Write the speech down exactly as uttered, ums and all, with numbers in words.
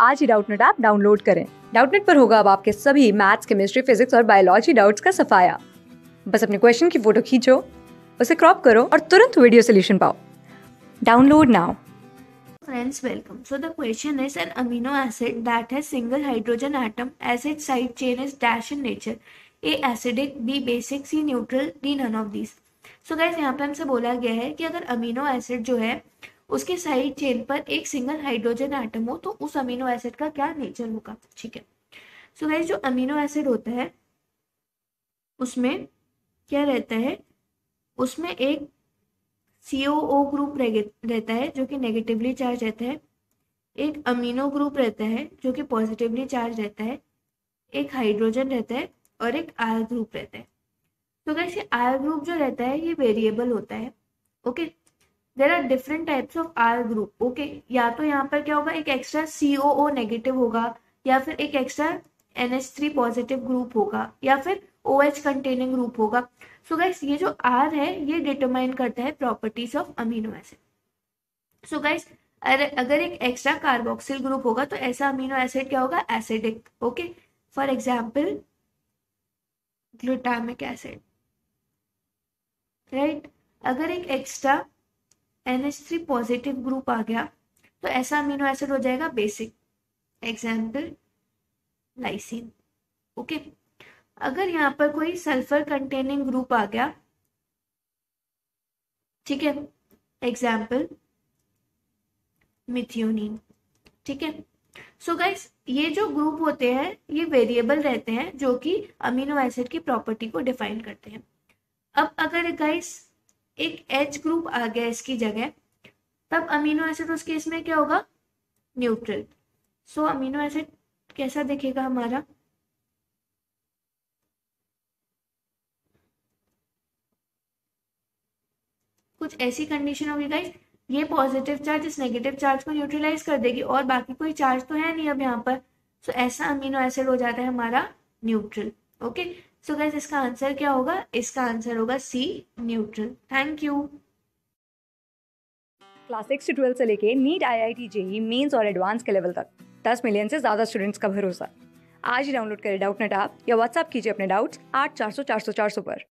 आज ही Doubtnut app download करें। डाउटनेट पर होगा अब आपके सभी मैथ्स, केमिस्ट्री, फिजिक्स और बायोलॉजी डाउट्स का सफाया। बस अपने क्वेश्चन की फोटो खींचो, उसे क्रॉप करो और तुरंत वीडियो सोल्यूशन पाओ। Download now. Friends, welcome. So the question is, an amino acid that has single hydrogen atom as its side chain is dash in nature. A acidic, B basic, C neutral, D none of these. So guys, यहाँ पे हमसे बोला गया है कि अगर amino acid जो है उसके साइड चेन पर एक सिंगल हाइड्रोजन एटम हो तो उस अमीनो एसिड का क्या नेचर होगा। ठीक है। सो गाइस, जो अमीनो एसिड होता है उसमें क्या रहता है, उसमें एक सी ओ ओ ग्रुप रहता है जो कि नेगेटिवली चार्ज रहता है, एक अमीनो ग्रुप रहता है जो कि पॉजिटिवली चार्ज रहता है, एक हाइड्रोजन रहता है और एक आर ग्रुप रहता है। तो गाइस, ये आर ग्रुप जो रहता है ये वेरिएबल होता है। Okay, there are different types of R group. Okay, या तो यहाँ पर क्या होगा, एक एक्स्ट्रा सी ओ ओ नेगेटिव होगा, या फिर एक extra N H three positive group होगा, या फिर ओ एच कंटेनिंग ग्रुप होगा। सो गाइस, ये जो आर है ये डिटरमाइन करता है properties of amino acid. So guys, अगर एक एक्स्ट्रा कार्बोक्सिल ग्रुप होगा तो ऐसा अमीनो एसिड क्या होगा, acidic. Okay, for example glutamic acid, right. अगर एक extra N H three positive group आ गया तो ऐसा अमीनो एसिड हो जाएगा बेसिक, एग्जाम्पल लाइसिन। ओके, अगर यहाँ पर कोई सल्फर कंटेनिंग ग्रुप आ गया, ठीक है, एग्जाम्पल मिथियोनिन। ठीक है। सो गाइस, ये जो ग्रुप होते हैं ये वेरिएबल रहते हैं जो कि अमीनो एसिड की प्रॉपर्टी को डिफाइन करते हैं। अब अगर गाइस एक H ग्रुप आ गया इसकी जगह, तब अमीनो एसिड उस केस में क्या होगा, न्यूट्रल। सो अमीनो एसिड कैसा दिखेगा हमारा, कुछ ऐसी कंडीशन होगी गाइस, ये पॉजिटिव चार्ज इस नेगेटिव चार्ज को न्यूट्रलाइज कर देगी और बाकी कोई चार्ज तो है नहीं अब यहाँ पर। सो so, ऐसा अमीनो एसिड हो जाता है हमारा न्यूट्रल। ओके, सो गाइस इसका आंसर क्या होगा, इसका आंसर होगा C, neutral. Thank you. Class six से ट्वेल्थ से लेके NEET, I I T, JEE mains और एडवांस के लेवल तक दस मिलियन से ज्यादा स्टूडेंट्स का भरोसा। आज ही डाउनलोड करें डाउटनेट ऐप या व्हाट्सएप कीजिए अपने डाउट्स आठ चार सौ चार सौ चार सौ पर।